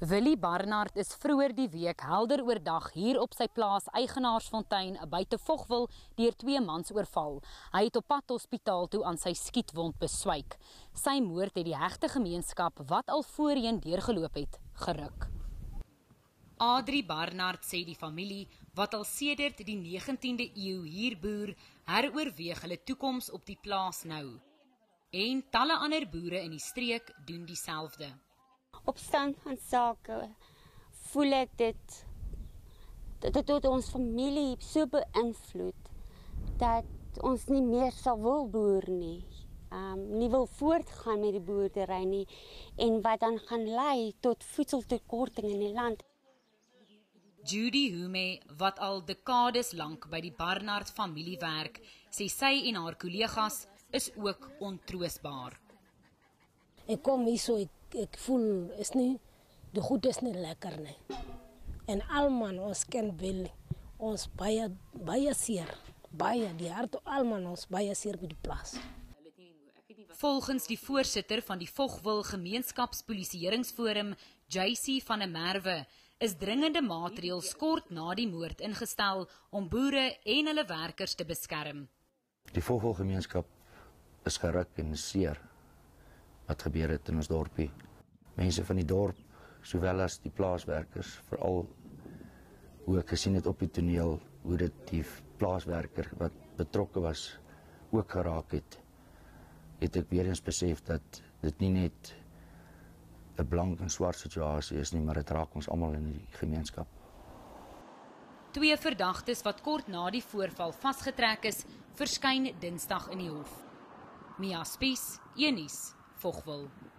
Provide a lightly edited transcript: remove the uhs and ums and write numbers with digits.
Willie Barnard is vroeër die week helder oordag hier op sy plaas Eigenaarsfontein buite Vogwil deur 2 mans oorval. Hy het op pad hospitaal toe aan sy skietwond beswyk. Sy moord het die hegte gemeenskap wat al voorheen deurgeloop het, geruk. Adrie Barnard sê die familie, wat al sedert die 19de eeu hier boer, heroorweeg hulle toekoms op die plaas nou. En talle ander boere in die streek doen dieselfde. Op stand van sake voel ek dit tot ons familie so beïnvloed dat ons nie meer sal wil boer nie. Nie wil voortgaan met die boerdery nie en wat dan gaan lei tot voedseltekorting in die land. Judy Hume, wat al dekades lank by die Barnard familie werk, sê sy en haar kollegas is ook ontroostbaar. Ek kom hier so, ek voel, de goed is nie lekker nie. En almal ons ken wel, ons baie seer, die hart almal ons baie seer by die plaas. Volgens die voorsitter van die Vogwil Gemeenskapspolisieeringsforum, JC van der Merwe, is dringende maatreëls kort na die moord ingestel om boere en hulle werkers te beskerm. Die Vogwil gemeenskap is geruk en seer wat gebeur het in ons dorpie. Mense van die dorp, sowel as die plaaswerkers, veral hoe ek gesien het op die toneel, hoe dit die plaaswerker wat betrokke was, ook geraak het ek weer eens besef dat dit nie net 'n blank en swart situasie is nie, maar dit raak ons almal in die gemeenskap. 2 verdagtes wat kort na die voorval vasgetrek is, verskyn Dinsdag in die hof. Mia Spies, Een Nuus, Vogwil.